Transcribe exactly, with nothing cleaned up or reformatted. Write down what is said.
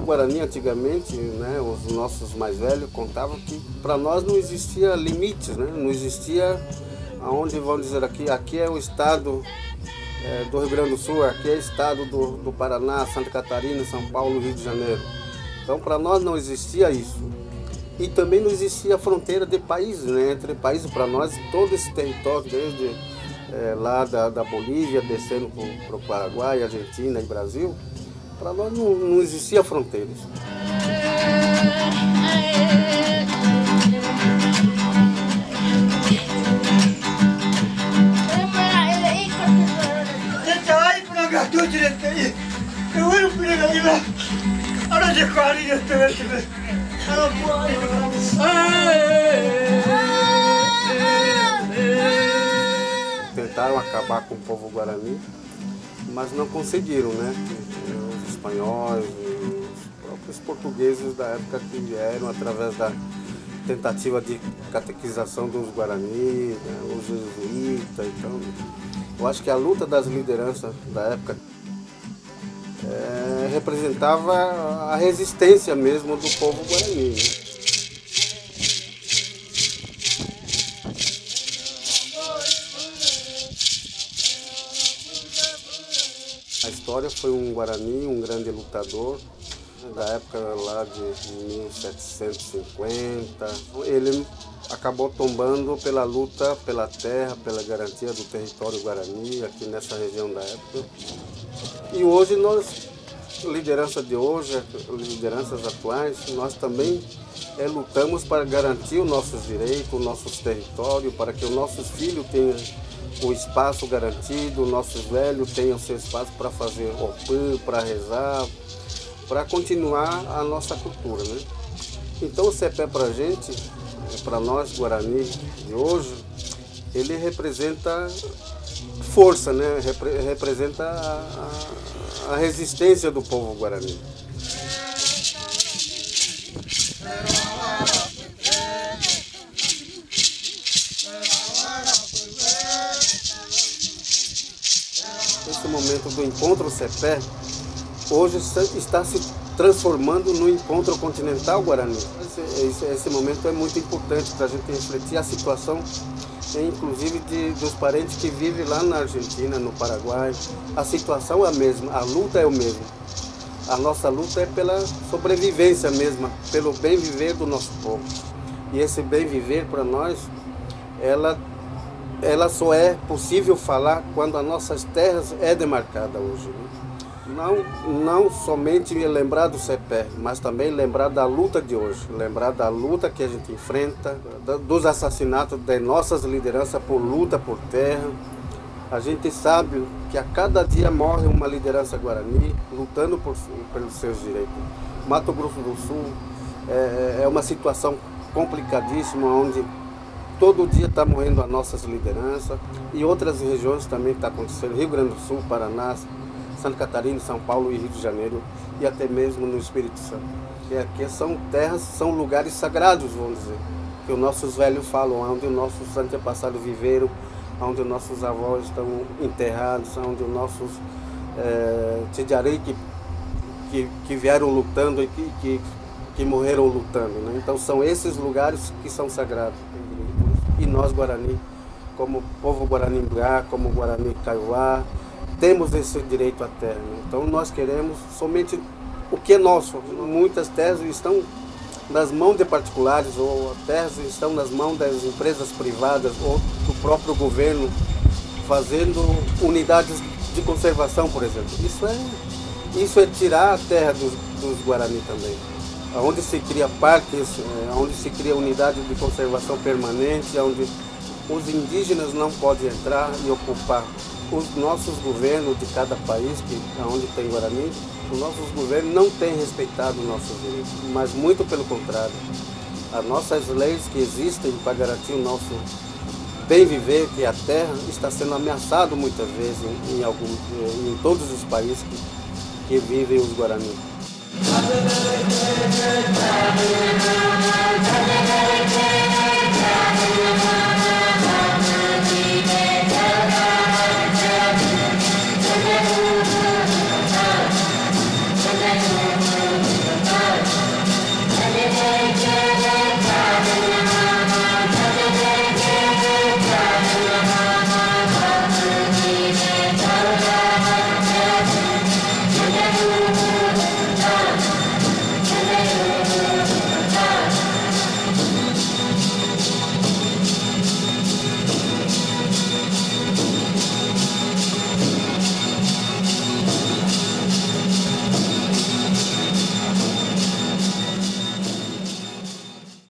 Guarani antigamente, né, os nossos mais velhos contavam que para nós não existia limites, né, não existia aonde, vamos dizer aqui, aqui é o estado é, do Rio Grande do Sul, aqui é o estado do, do Paraná, Santa Catarina, São Paulo, Rio de Janeiro. Então para nós não existia isso. E também não existia fronteira de países, né, entre países. Para nós todo esse território, desde é, lá da, da Bolívia, descendo para o Paraguai, Argentina e Brasil, para nós não, não existia fronteiras. Tentaram acabar com o povo guarani, mas não conseguiram, né? Os espanhóis, os próprios portugueses da época que vieram através da tentativa de catequização dos guarani, né? Os jesuítas. Então, eu acho que a luta das lideranças da época é, representava a resistência mesmo do povo guarani, né? A história foi um guarani, um grande lutador, da época lá de mil setecentos e cinquenta. Ele acabou tombando pela luta pela terra, pela garantia do território guarani, aqui nessa região da época. E hoje nós, liderança de hoje, lideranças atuais, nós também é, lutamos para garantir os nossos direitos, os nossos territórios, para que os nossos filhos tenham o espaço garantido, nossos velhos tenham seu espaço para fazer opã, para rezar, para continuar a nossa cultura, né? Então o cepé para a gente, para nós Guarani de hoje, ele representa força, né? Repre representa a, a, a resistência do povo Guarani. Esse momento do encontro cepé hoje está se transformando no encontro continental guarani. Esse, esse, esse momento é muito importante para a gente refletir a situação, inclusive de, dos parentes que vivem lá na Argentina, no Paraguai. A situação é a mesma, a luta é o mesmo. A nossa luta é pela sobrevivência mesma, pelo bem viver do nosso povo. E esse bem viver para nós, ela ela só é possível falar quando as nossas terras é demarcada hoje, né? Não, não somente lembrar do cepé, mas também lembrar da luta de hoje, lembrar da luta que a gente enfrenta, dos assassinatos de nossas lideranças por luta por terra. A gente sabe que a cada dia morre uma liderança guarani lutando por, pelos seus direitos. Mato Grosso do Sul é, é uma situação complicadíssima, onde todo dia está morrendo as nossas lideranças, e outras regiões também está acontecendo, Rio Grande do Sul, Paraná, Santa Catarina, São Paulo e Rio de Janeiro, e até mesmo no Espírito Santo. Que aqui são terras, são lugares sagrados, vamos dizer, que os nossos velhos falam, onde os nossos antepassados viveram, onde os nossos avós estão enterrados, onde os nossos é, tidiarei que, que, que vieram lutando e que, que, que morreram lutando, né? Então são esses lugares que são sagrados. E nós, Guarani, como povo Guarani-Mbuá, como Guarani-Kaiowá, temos esse direito à terra, né? Então nós queremos somente o que é nosso. Muitas terras estão nas mãos de particulares, ou terras estão nas mãos das empresas privadas ou do próprio governo, fazendo unidades de conservação, por exemplo. Isso é, isso é tirar a terra dos, dos Guarani também. Onde se cria parques, onde se cria unidade de conservação permanente, onde os indígenas não podem entrar e ocupar. Os nossos governos de cada país, que, onde tem Guarani, os nossos governos não têm respeitado os nossos direitos, mas muito pelo contrário. As nossas leis que existem para garantir o nosso bem viver, que é a terra, está sendo ameaçado muitas vezes em, em, algum, em todos os países que, que vivem os Guarani. Thank you.